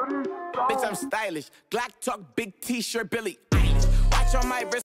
Bitch, I'm stylish. Glock talk, big t-shirt, Billy Eilish. Watch on my wrist.